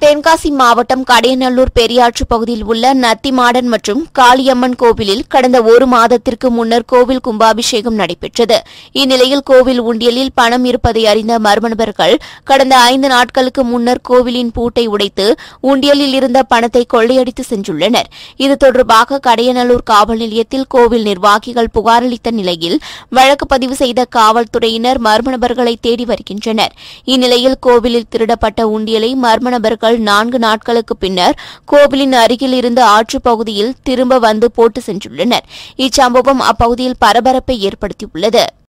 தென்காசி மாவட்டம் கடையநல்லூர் பெரியாற்று பகுதியில் உள்ள நத்திமாடன் மற்றும் காளியம்மன் கோவிலில் கடந்த ஒரு மாதத்திற்கு முன்னர் கோவில் கும்பாபிஷேகம் நடைபெற்றது. இந்நிலையில் கோவில் உண்டியலில் பணம் இருப்பதை அறிந்த மர்ம நபர்கள் கடந்த 5 நாட்களுக்கு முன்னர் கோவிலின் பூட்டை உடைத்து உண்டியலில் இருந்த பணத்தை கொள்ளையடித்து சென்றுள்ளனர். இது தொடர்பாக கடையநல்லூர் காவல் நிலையத்தில் கோவில் நிர்வாகிகள் புகார் அளித்த நிலையில் வழக்கு பதிவு செய்த காவல்துறையினர் மர்ம நபர்களை தேடி வருகின்றனர். இந்நிலையில் கோவிலில் திருடப்பட்ட உண்டியலை மர்ம நபர்கள் 4 நாட்களுக்கு பின்னர் கோவிலின் அருகில் இருந்த ஆற்றுப் பகுதியில் திரும்ப வந்து போட்டு சென்றுள்ளனர். இச்சம்பவம் அப்பகுதியில் பரபரப்பை ஏற்படுத்தியுள்ளது.